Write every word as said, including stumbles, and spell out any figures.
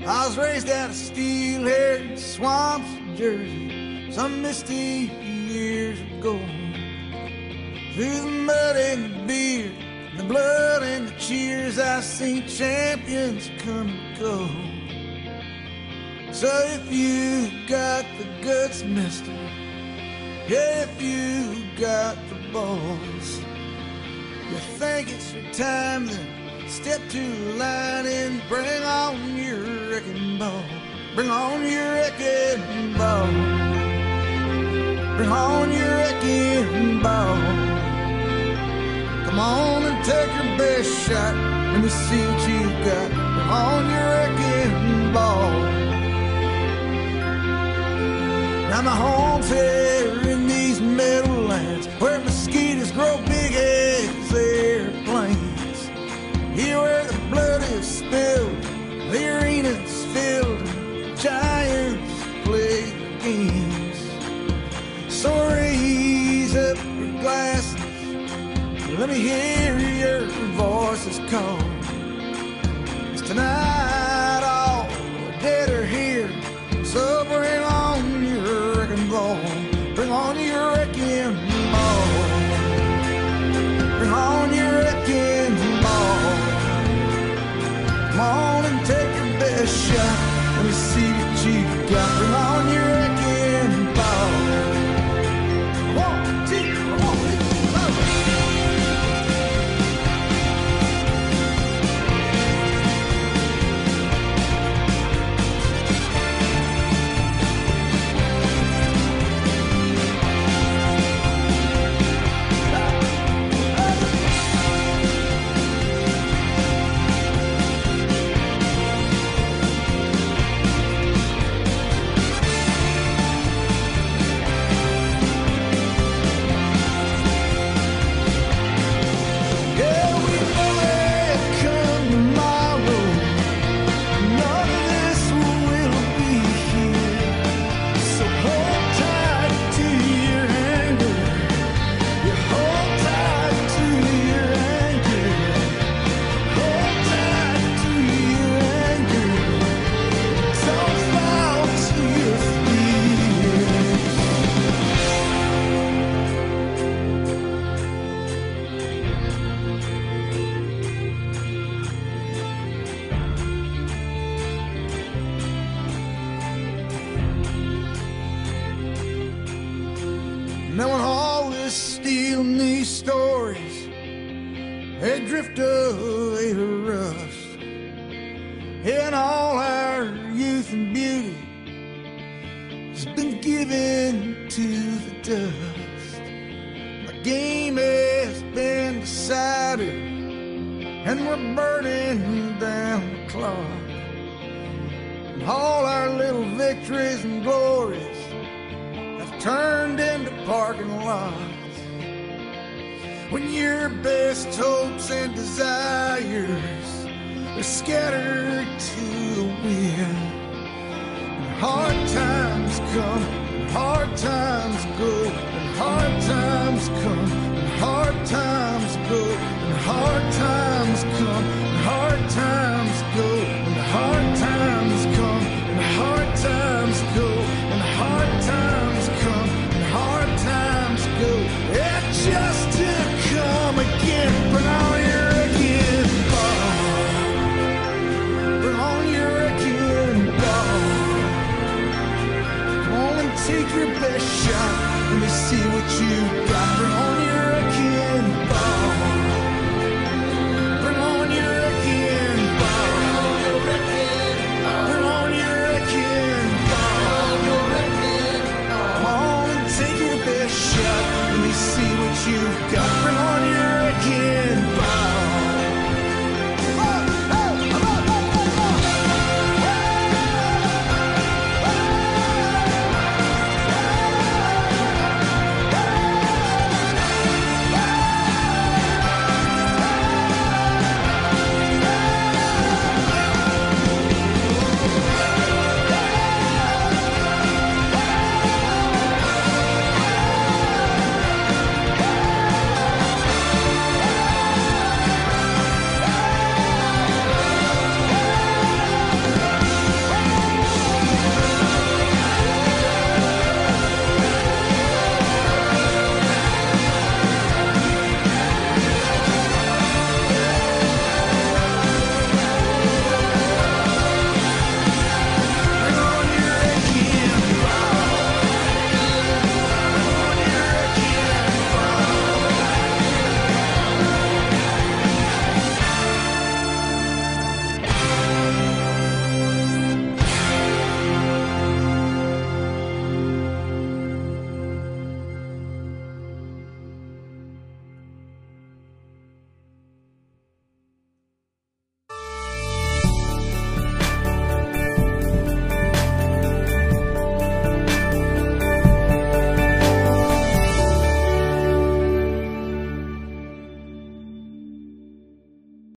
I was raised out of steel-haired swamps in Jersey some misty years ago. Through the mud and the beer, the blood and the cheers, I've seen champions come and go. So if you got the guts, mister, yeah, if you got the balls, you think it's your time, then step to the line and bring on your wrecking ball. Bring on your wrecking ball. Bring on your wrecking ball. Come on and take your best shot. Let me see what you got. Bring on your wrecking ball. Now my home's here in these meadowlands where mosquitoes grow big as airplanes. Here where the blood is spilled, the arena's filled, giants play games. So raise up your glasses, let me hear your voices call. 'Cause tonight all the dead are here, so bring on your wrecking ball. Bring on your wrecking ball. Bring on your wrecking ball. Come on and take your best shot. Let me see what you got. Bring on your wrecking ball. One, two, one, two, go. Now when all this steel and these stories, they drift away to rust, and all our youth and beauty has been given to the dust. The game has been decided, and we're burning down the clock, and all our little victories and glories turned into parking lots. When your best hopes and desires are scattered to the wind, and hard times come, and hard times go, and hard times come, and hard times go, and hard times come, and hard times go, and hard times come, and hard times go, and hard times come, and hard times go. It's just to come again. Bring on your wrecking ball. Bring on your wrecking ball. Come on and take your best shot. Let me see what you got. Bring on your wrecking